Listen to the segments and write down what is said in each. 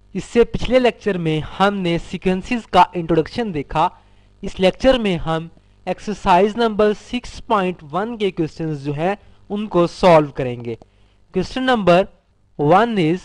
इससे पिछले लेक्चर में हमने सीक्वेंसेस का इंट्रोडक्शन देखा। इस लेक्चर में हम एक्सरसाइज नंबर 6.1 के क्वेश्चंस जो हैं उनको सॉल्व करेंगे। Question number 1 is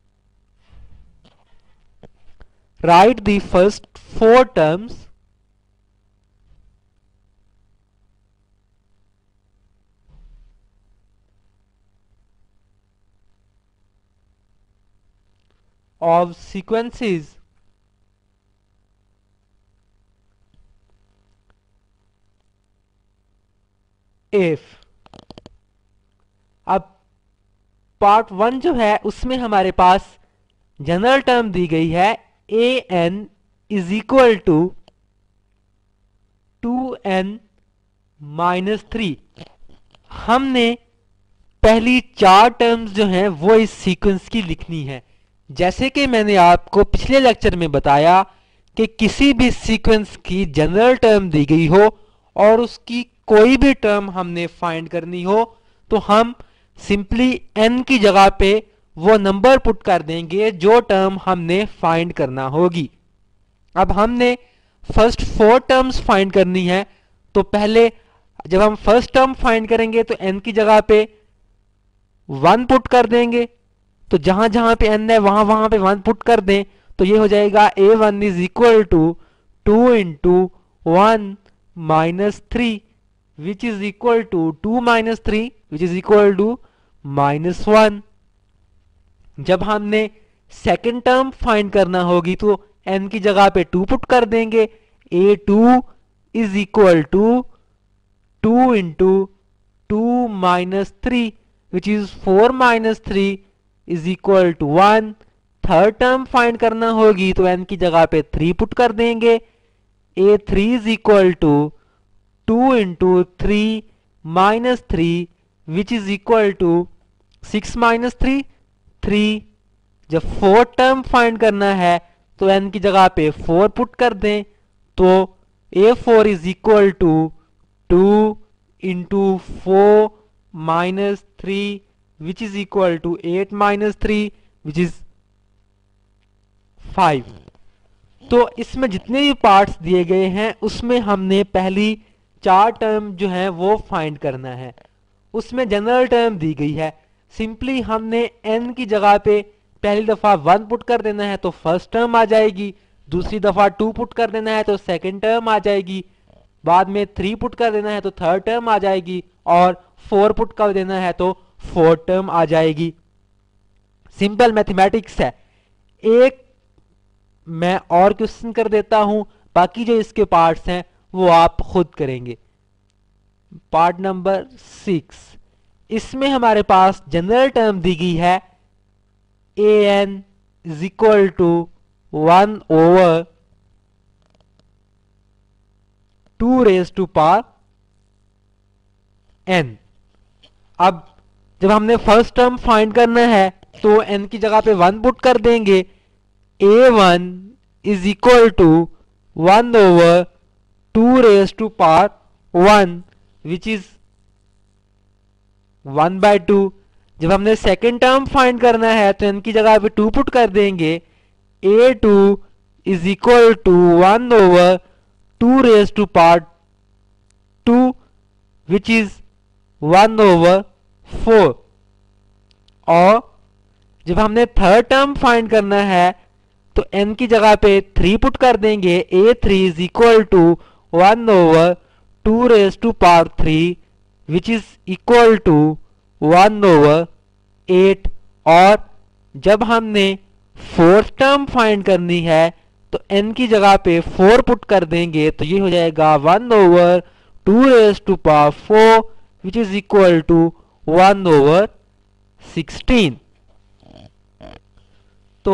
write the first 4 terms of sequences if। अब पार्ट 1 जो है उसमें हमारे पास जनरल टर्म दी गई है a n is equal to 2n minus 3। हमने पहली 4 टर्म्स जो हैं वो इस सीक्वेंस की लिखनी है। जैसे कि मैंने आपको पिछले लेक्चर में बताया कि किसी भी सीक्वेंस की जनरल टर्म दी गई हो और उसकी कोई भी टर्म हमने फाइंड करनी हो तो हम सिंपली n की जगह पे वो नंबर पुट कर देंगे जो टर्म हमने फाइंड करना होगी। अब हमने फर्स्ट 4 टर्म्स फाइंड करनी है, तो पहले जब हम फर्स्ट टर्म फाइंड करेंगे तो n की जगह पे 1 पुट कर देंगे। तो जहां जहां पे n है वहां वहां पे 1 पुट कर दें तो ये हो जाएगा a1 is equal to 2 into 1 minus 3 which is equal to 2 minus 3 which is equal to minus 1। जब हमने सेकेंड टर्म फाइंड करना होगी तो n की जगह पे 2 पुट कर देंगे। a2 is equal to 2 into 2 minus 3 which is 4 minus 3 is equal to 1। Third term find करना होगी तो n की जगह पे 3 पुट कर देंगे। a3 is equal to 2 into 3 minus 3 which is equal to 6 minus 3 3। जब फोर्थ टर्म फाइंड करना है तो n की जगह पे 4 पुट कर दें तो a4 is equal to 2 into 4 minus 3 which is equal to 8 minus 3 which is 5। तो इसमें जितने भी पार्ट्स दिए गए हैं उसमें हमने पहली 4 टर्म जो है वो फाइंड करना है। उसमें जनरल टर्म दी गई है, सिंपली हमने n की जगह पे पहली दफा 1 पुट कर देना है तो फर्स्ट टर्म आ जाएगी, दूसरी दफा 2 पुट कर देना है तो सेकंड टर्म आ जाएगी, बाद में 3 पुट कर देना है तो थर्ड टर्म आ जाएगी और 4 पुट कर देना है तो फोर्थ टर्म आ जाएगी। सिंपल मैथमेटिक्स है। एक मैं और क्वेश्चन कर देता हूं, बाकी जो इसके पार्ट्स हैं वो आप खुद करेंगे। पार्ट नंबर 6, इसमें हमारे पास जनरल टर्म दी गई है a n is equal to 1 over 2 raise to power n। अब जब हमने फर्स्ट टर्म फाइंड करना है तो n की जगह पे 1 पुट कर देंगे। a1 is equal to 1 over 2 raise to power 1 which is 1/2। जब हमने सेकेंड टर्म फाइंड करना है तो n की जगह पे 2 पुट कर देंगे। a2 is equal to 1 over 2 raise to power 2 which is 1 over 4। और जब हमने थर्ड टर्म फाइंड करना है तो n की जगह पे 3 पुट कर देंगे। a3 is equal to 1 over 2 raise to power 3 which is equal to 1 over 8। और जब हमने फोर्थ टर्म फाइंड करनी है तो n की जगह पे 4 पुट कर देंगे तो ये हो जाएगा 1 over 2 raise to power 4 which is equal to 1 over 16। तो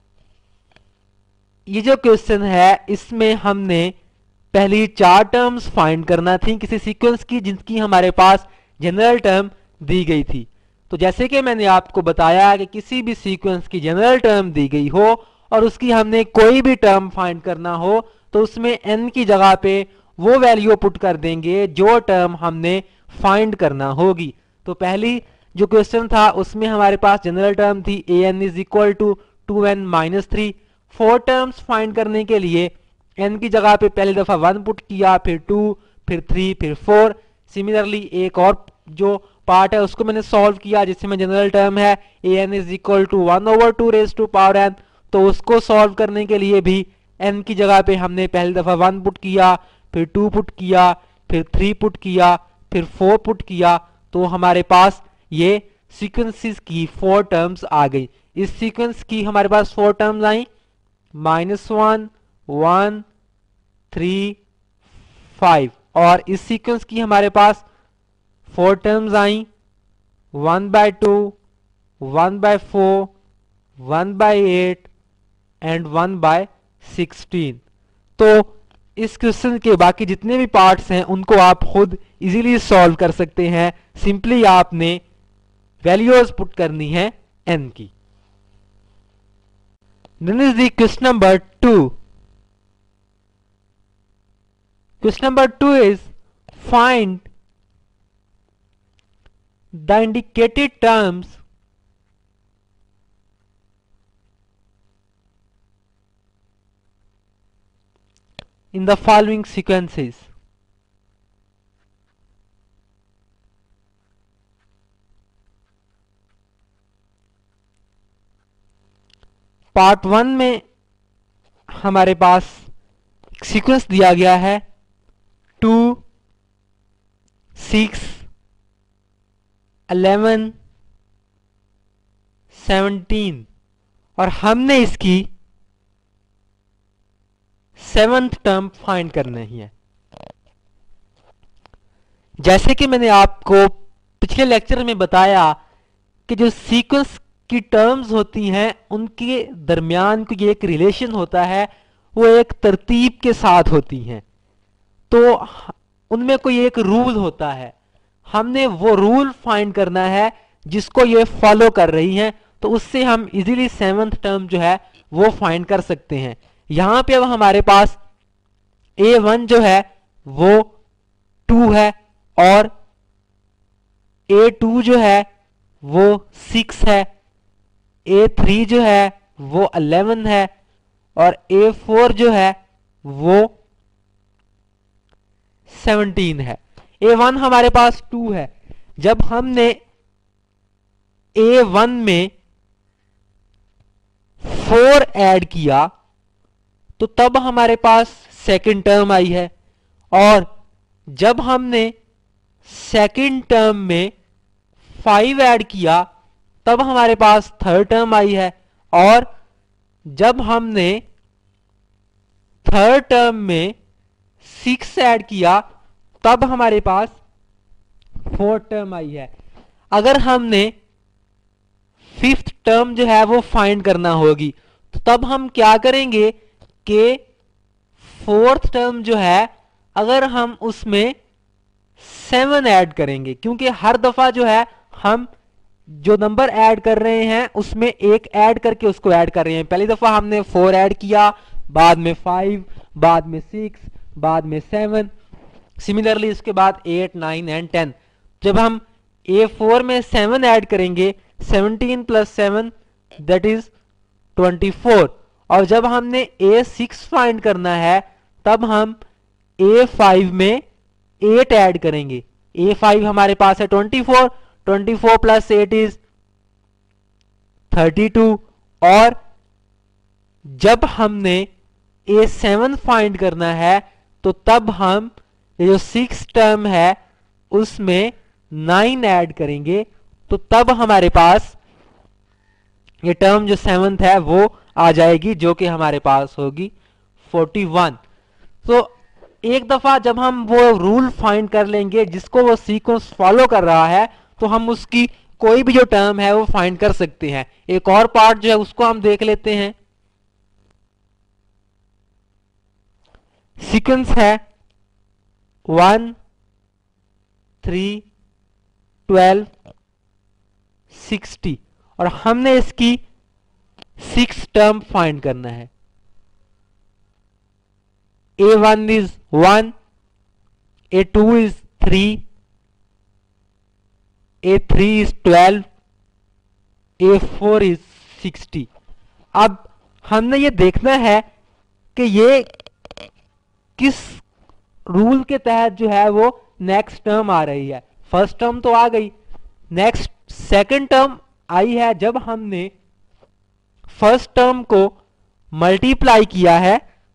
ये जो क्वेश्चन है इसमें हमने पहली 4 टर्म्स फाइंड करना थी किसी सीक्वेंस की जिनकी हमारे पास जनरल टर्म दी गई थी। तो जैसे कि मैंने आपको बताया कि किसी भी सीक्वेंस की जनरल टर्म दी गई हो और उसकी हमने कोई भी टर्म फाइंड करना हो तो उसमें n की जगह पे वो वैल्यू पुट कर देंगे जो टर्म हमने फाइंड करना होगी। तो पहली जो क्वेश्चन था उसमें हमारे पास जनरल टर्म थी a n is equal to 2n minus 3। 4 terms find करने के लिए n की जगह पे पहली दफा 1 पुट किया, फिर 2, फिर 3, फिर 4। सिमिलरली एक और जो पार्ट है उसको मैंने सॉल्व किया जिसमें जनरल टर्म है an is equal to 1/2 raise to power n। तो उसको सॉल्व करने के लिए भी n की जगह पे हमने पहली दफा 1 पुट किया, फिर 2 पुट किया, फिर 3 पुट किया, फिर 4 पुट किया। तो हमारे पास ये सीक्वेंसेस की 4 टर्म्स आ गई। इस सीक्वेंस की हमारे पास 4 टर्म्स आई, -1, 1, 3, 5। और इस सीक्वेंस की हमारे पास 4 टर्म्स आई, 1/2, 1/4, 1/8 एंड 1/16। तो इस क्वेश्चन के बाकी जितने भी पार्ट्स हैं उनको आप खुद इजीली सॉल्व कर सकते हैं। सिंपली आपने वैल्यूज पुट करनी है n की। Then is the question number 2। Question number 2 is find the indicated terms in the following sequences. Part 1 में हमारे पास सीक्वेंस दिया गया है 2, 6, 11, 17 और हमने इसकी 7th टर्म फाइंड करनी है। जैसे कि मैंने आपको पिछले लेक्चर में बताया कि जो सीक्वेंस की टर्म्स होती हैं उनके दरमियान कोई एक रिलेशन होता है, वो एक तरतीब के साथ होती हैं। तो उनमें कोई एक रूल होता है, हमने वो रूल फाइंड करना है जिसको ये फॉलो कर रही हैं। तो उससे हम इजीली 7th टर्म जो है वो फाइंड कर सकते हैं। यहां पे अब हमारे पास a1 जो है वो 2 है और a2 जो है वो 6 है, a3 जो है वो 11 है और a4 जो है वो 17 है। a1 हमारे पास 2 है। जब हमने a1 में 4 ऐड किया तो तब हमारे पास सेकंड टर्म आई है, और जब हमने सेकंड टर्म में 5 ऐड किया तब हमारे पास थर्ड टर्म आई है, और जब हमने थर्ड टर्म में 6 ऐड किया तब हमारे पास फोर्थ टर्म आई है। अगर हमने 5th टर्म जो है वो फाइंड करना होगी तो तब हम क्या करेंगे कि 4th टर्म जो है अगर हम उसमें 7 ऐड करेंगे, क्योंकि हर दफा जो है हम जो नंबर ऐड कर रहे हैं उसमें एक ऐड करके उसको ऐड कर रहे हैं। पहली दफा हमने 4 ऐड किया, बाद में 5, बाद में 6, बाद में 7, सिमिलरली इसके बाद 8, 9 एंड 10। जब हम A4 में 7 ऐड करेंगे, 17 + 7 दैट इज 24, और जब हमने A6 फाइंड करना है तब हम A5 में 8 ऐड करेंगे। A5 हमारे पास है 24, 24 + 8 इज 32, और जब हमने A7 फाइंड करना है तो तब हम ये जो 6 टर्म है उसमें 9 ऐड करेंगे, तो तब हमारे पास ये टर्म जो 7th है वो आ जाएगी, जो कि हमारे पास होगी 41। तो एक दफा जब हम वो रूल फाइंड कर लेंगे जिसको वो सीक्वेंस फॉलो कर रहा है तो हम उसकी कोई भी जो टर्म है वो फाइंड कर सकते हैं। एक और पार्ट जो है उसको हम देख लेते हैं। सीक्वेंस है 1, 3, 12, 60 और हमने इसकी 6 टर्म फाइंड करना है। A1 is 1, A2 is 3, A3 is 12, A4 is 60। अब हमने ये देखना है कि ये किस रूल के तहत जो है वो नेक्स्ट टर्म आ रही है। फर्स्ट टर्म तो आ गई, नेक्स्ट सेकंड टर्म आई है जब हमने फर्स्ट टर्म को मल्टीप्लाई किया है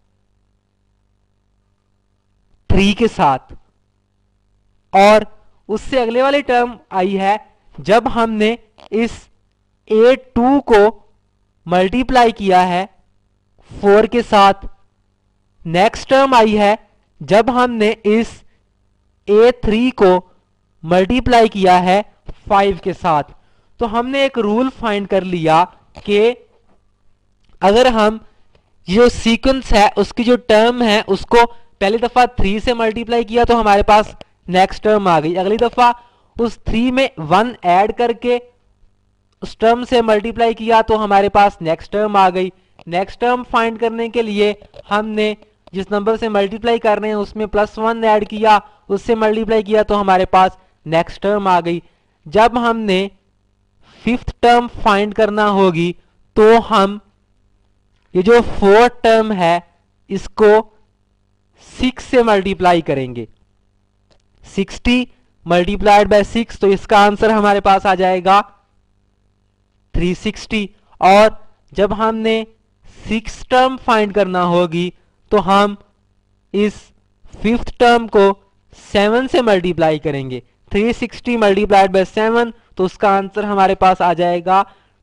3 के साथ, और उससे अगले वाली टर्म आई है जब हमने इस A2 को मल्टीप्लाई किया है 4 के साथ। नेक्स्ट टर्म आई है जब हमने इस A3 को मल्टीप्लाई किया है 5 के साथ। तो हमने एक रूल फाइंड कर लिया कि अगर हम जो सीक्वेंस है उसकी जो टर्म है उसको पहली दफा 3 से मल्टीप्लाई किया तो हमारे पास नेक्स्ट टर्म आ गई, अगली दफा उस 3 में 1 ऐड करके उस टर्म से मल्टीप्लाई किया तो हमारे पास नेक्स्ट टर्म आ गई। नेक्स्ट टर्म फाइंड करने के लिए हमने जिस नंबर से मल्टीप्लाई कर रहे हैं उसमें +1 ऐड किया, उससे मल्टीप्लाई किया तो हमारे पास नेक्स्ट टर्म आ गई। जब हमने फिफ्थ टर्म फाइंड करना होगी तो हम ये जो फोर्थ टर्म है इसको 6 से मल्टीप्लाई करेंगे। 60 मल्टीप्लाइड बाय 6, तो इसका आंसर हमारे पास आ जाएगा 360। और जब हमने 6 टर्म फाइंड करना होगी तो हम इस फिफ्थ टर्म को 7 से मल्टीप्लाई करेंगे। 360 मल्टीप्लाइड बाय 7, तो उसका आंसर हमारे पास आ जाएगा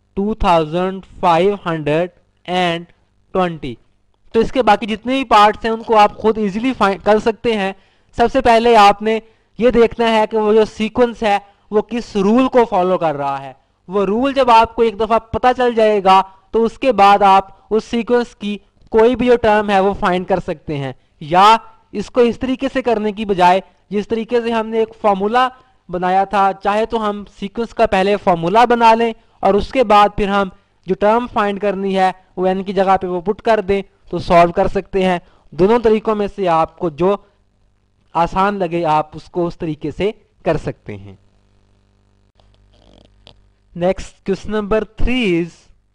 2520। तो इसके बाकी जितने भी पार्ट्स हैं उनको आप खुद इजीली फाइंड कर सकते हैं। सबसे पहले आपने ये देखना है कि वो जो सीक्वेंस है वो किस रूल को फॉलो कर रहा है। वो रूल जब आपको एक दफा पता चल जाएगा तो उसके बाद आप उस सीक्वेंस की कोई भी जो टर्म है वो फाइंड कर सकते हैं, या इसको इस तरीके से करने की बजाय जिस तरीके से हमने एक फॉर्मूला बनाया था, चाहे तो हम सीक्वेंस का पहले फॉर्मूला बना लें और उसके बाद फिर हम जो टर्म फाइंड करनी है वो n की जगह पे वो पुट कर दें तो सॉल्व कर सकते हैं। दोनों तरीकों में से आपको जो आसान लगे आप उसको उस तरीके से कर सकते हैं। Next question number 3 is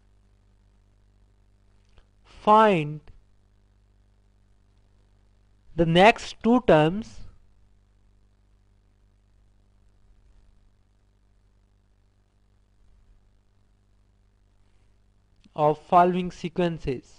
find the next two terms of following sequences।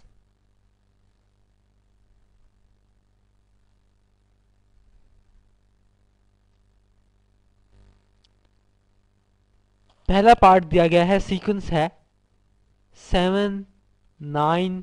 पहला पार्ट दिया गया है, सीक्वेंस है 7, 9,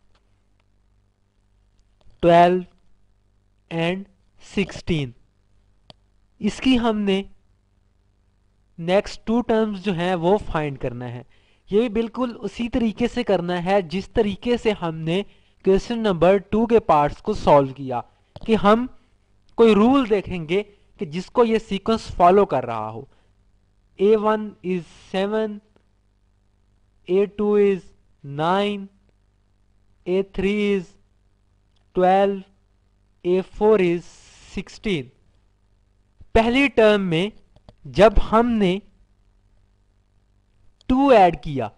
12 एंड 16। इसकी हमने नेक्स्ट 2 टर्म्स जो हैं वो फाइंड करना है। ये भी बिल्कुल उसी तरीके से करना है जिस तरीके से हमने क्वेश्चन नंबर 2 के पार्ट्स को सॉल्व किया, कि हम कोई रूल देखेंगे कि जिसको ये सीक्वेंस फॉलो कर रहा हो। A1 is 7, A2 is 9, A3 is 12, A4 is 16। पहली टर्म में जब हमने 2 ऐड किया,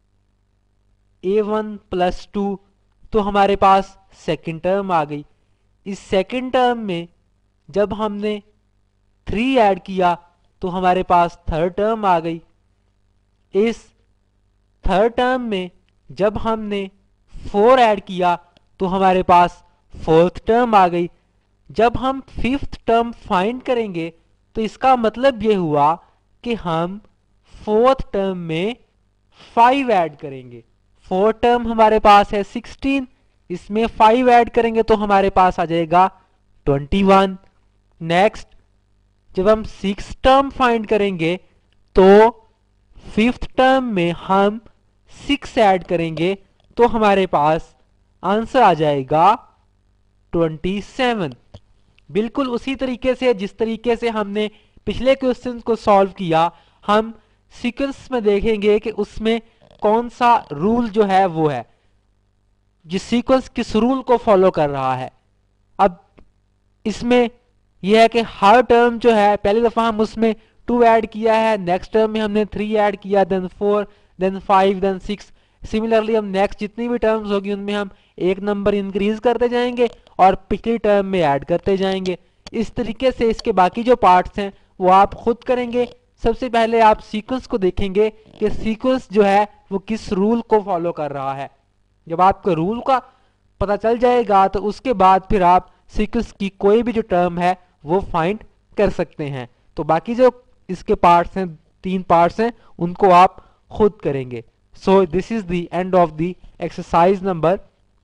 A1 + 2, तो हमारे पास सेकंड टर्म आ गई। इस सेकंड टर्म में जब हमने 3 ऐड किया तो हमारे पास थर्ड टर्म आ गई। इस थर्ड टर्म में जब हमने 4 ऐड किया तो हमारे पास फोर्थ टर्म आ गई। जब हम फिफ्थ टर्म फाइंड करेंगे तो इसका मतलब ये हुआ कि हम फोर्थ टर्म में 5 ऐड करेंगे। फोर्थ टर्म हमारे पास है 16, इसमें 5 ऐड करेंगे तो हमारे पास आ जाएगा 21। नेक्स्ट जब हम 6 टर्म फाइंड करेंगे तो फिफ्थ टर्म में हम 6 ऐड करेंगे तो हमारे पास आंसर आ जाएगा 27। बिल्कुल उसी तरीके से जिस तरीके से हमने पिछले क्वेश्चन को सॉल्व किया, हम सीक्वेंस में देखेंगे कि उसमें कौन सा रूल जो है वो है, जिस सीक्वेंस किस रूल को फॉलो कर रहा है। अब इसमें यह है कि हर टर्म जो है पहली दफा हम उसमें 2 ऐड किया है, नेक्स्ट टर्म में हमने 3 ऐड किया, देन 4, देन 5, देन 6। सिमिलरली हम नेक्स्ट जितनी भी टर्म्स होगी उनमें हम एक नंबर इंक्रीज करते जाएंगे और पिछली टर्म में ऐड करते जाएंगे। इस तरीके से इसके बाकी जो पार्ट्स हैं वो आप खुद करेंगे। सबसे पहले आप सीक्वेंस को देखेंगे कि सीक्वेंस जो है वो किस रूल को फॉलो कर रहा है। जब आपको रूल का पता चल जाएगा तो उसके बाद फिर आप सीक्वेंस की कोई भी जो टर्म है वो फाइंड कर सकते हैं। तो बाकी जो इसके पार्ट्स हैं, 3 पार्ट्स हैं, उनको आप खुद करेंगे। So this is the end of the exercise number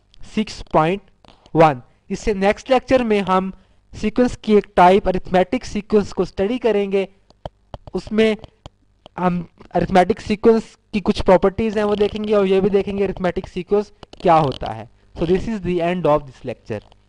6.1। इससे नेक्स्ट लेक्चर में हम सीक्वेंस की एक टाइप अरिथमेटिक सीक्वेंस को स्टडी करेंगे। उसमें हम अरिथमेटिक सीक्वेंस की कुछ प्रॉपर्टीज हैं वो देखेंगे और ये भी देखेंगे अरिथमेटिक सीक्वेंस क्या होता है। So this is the end of this lecture.